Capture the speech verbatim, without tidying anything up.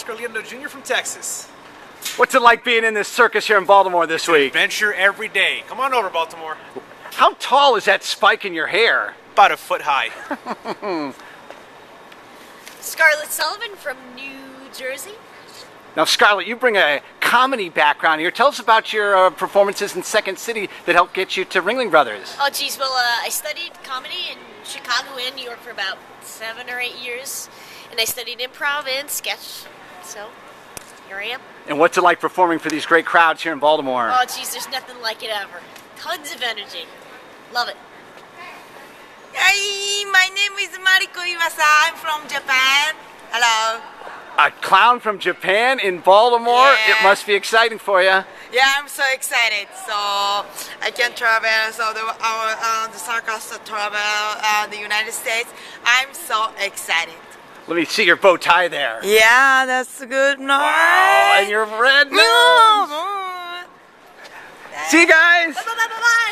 Oscar Liendo Junior from Texas. What's it like being in this circus here in Baltimore this week? Adventure every day. Come on over, Baltimore. How tall is that spike in your hair? About a foot high. Scarlett Sullivan from New Jersey. Now, Scarlett, you bring a comedy background here. Tell us about your uh, performances in Second City that helped get you to Ringling Brothers. Oh, geez. Well, uh, I studied comedy in Chicago and New York for about seven or eight years. And I studied improv and sketch. So, here I am. And what's it like performing for these great crowds here in Baltimore? Oh, geez, there's nothing like it ever. Tons of energy. Love it. Hi, my name is Mariko Iwasa. I'm from Japan. Hello. A clown from Japan in Baltimore? Yeah. It must be exciting for you. Yeah, I'm so excited. So I can travel. So the our uh, the circus travel uh, the United States. I'm so excited. Let me see your bow tie there. Yeah, that's good. No. Wow, and your red nose. No. See you guys. Bye, bye, bye, bye.